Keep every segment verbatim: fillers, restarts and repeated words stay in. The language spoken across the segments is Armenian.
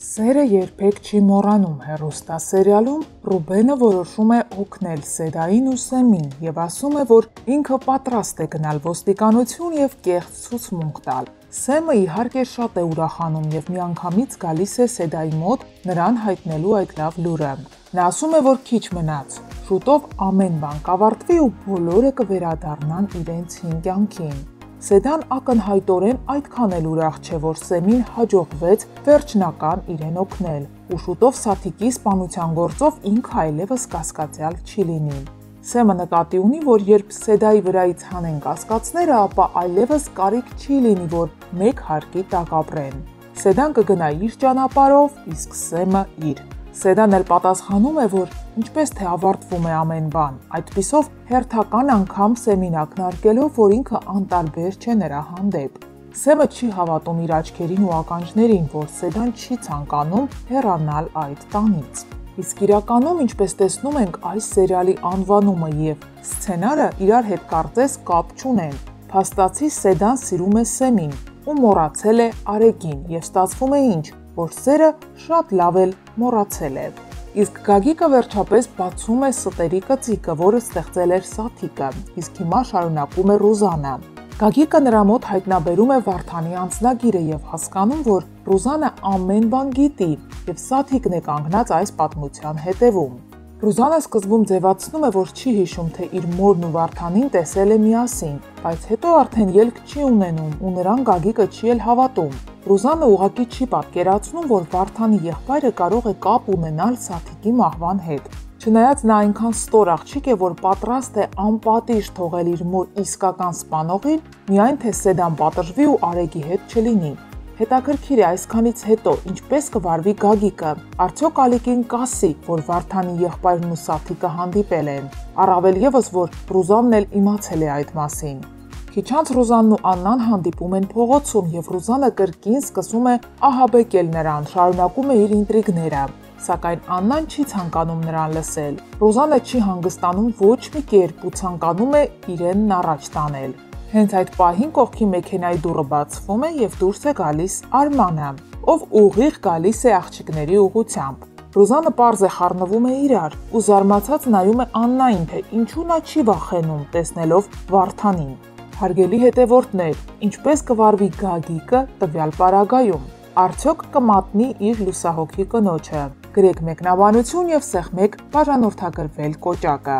Սերը երբեք չի մոռանում հեռուստասերիալում Ռուբենը որոշում է օգնել Սեդային ու Սեմին և ասում է, որ ինքը պատրաստ է գնալ ոստիկանություն և կեղծ ցուցմունք տալ։ Սեմը իհարկե շատ է ուրախանում և միանգամից գալիս է Սեդայի մոտ նրան հայտնելու այդ լավ լուրը։ Նա ասում է, որ քիչ մնաց, շուտով ամեն բան կավարտվի ու բոլորը կվերադառնան իրենց հին կյանքին։ Սեդան ակնհայտորեն այդքան էլ ուրախ չէ, որ Սեմին հաջողվեց վերջնական իրեն օգնել, ու շուտով Սաթիկի սպանության գործով ինքը այլևս կասկածյալ չի լինի։ Սեմը նկատի ունի, որ երբ Սեդայի վրայից հանեն կասկածները, ապա այլևս կարիք չի լինի, որ մեկ հարկի տակ ապրեն։ Սեդան կգնա իր ճանապարհով, իսկ Սեմը իր։ Սեդան էլ պատասխանում է, որ ինչպես թե ավարտվում է ամեն բան, այդպիսով հերթական անգամ Սեմին ակնարկելով, որ ինքը անտարբեր չէ նրա հանդեպ։ Սեմը չի հավատում իր աչքերին ու ականջներին, որ Սեդան չի ցանկանում հեռանալ այդ տանից։ Իսկ իրականում, ինչպես տեսնում ենք, այս սերիալի անվանումը և սցենարը իրար հետ կարծես կապ չունեն։ Փաստացի Սեդան սիրում է Սեմին ու մոռացել է Արեգին և ստացվում է ինչ, որ սերը շատ լավ էլ մոռացել է։ Իսկ Գագիկը վերջապես բացում է ստերի կծիկը, որը ստեղծել էր Սաթիկը, իսկ հիմա շարունակում է Ռուզանը։ Գագիկը նրա մոտ հայտնաբերում է Վարդանի անձնագիրը և հասկանում, որ Ռուզանը ամեն բան գիտի և Սաթիկն է կանգնած այս պատմության հետևում։ Ռուզանը սկզբում ձևացնում է, որ չի հիշում, թե իր մորն ու Վարդանին տեսել է միասին, բայց հետո արդեն ելք չի ունենում ու նրան Գագիկը չի էլ հավատում։ Ռուզանը ուղղակի չի պատկերացնում, որ Վարդանի եղբայրը կարող է կապ ունենալ Սաթիկի մահվան հետ։ Չնայած նա այնքան ստոր աղջիկ է, որ պատրաստ է անպատիժ թողել իր մոր իսկական սպանողին, միայն թե Սեդան պատժվի ու Արեգի հետ չլինի։ Հետաքրքիր է այսքանից հետո ինչպես կվարվի Գագիկը, արդյոք Ալիկին կասի, որ Վարդանի եղբայրն ու Սաթիկը հանդիպել են, առավել ևս, որ Ռուզանն էլ իմացել է այդ մասին։ Քիչ անց Ռուզանն ու Աննան հանդիպում են փողոցում և Ռուզանը կրկին սկսում է ահաբեկել նրան, շարունակում է իր ինտրիգները, սակայն Աննան չի ցանկանում նրան լսել։ Ռուզանը չի հանգստանում ոչ մի կերպ ու ցանկանում է իրենն առաջ տանել։ Հենց այդ պահին կողքի մեքենայի դուռը բացվում է և դուրս է գալիս Արմանը, ով ուղիղ գալիս է աղջիկների ուղղությամբ։ Ռուզանը պարզ է խառնվում է իրար ու զարմացած նայում է Աննային, թե ինչու նա չի վախենում տեսնելով Վարդանին։ Հարգելի հետևորդներ, ինչպես կվարվի Գագիկը տվյալ պարագայում, արդյոք կմատնի իր լուսահոգի կնոջը։ Գրեք մեկնաբանություն և սեղմեք բաժանորդագրվել կոճակը։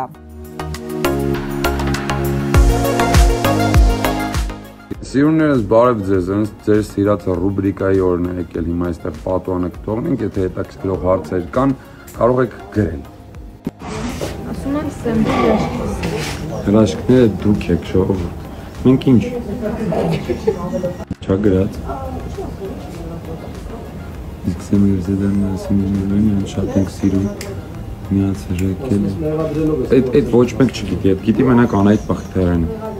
Սիրուններս, բարև ձեզ, ձեր սիրած ռուբրիկայի օրն է եկել, հիմա այստեղ պատուանը կթողնենք, եթե հետաքրքրող հարցեր կան, կարող եք գրել։ Ասում եմ Սեմի հրաշքից։ Հրաշքները դուք եք ժողովուրդ։ Մենք ինչ։ Չա գրած։ Իսկ Սեմի և Սեդան Սեմին շատ ենք սիրում, միած հրեկել։ Այդ ոչ մեկ չգիտի, այդ գիտի մենակ Անահիտ Բախտարյանը։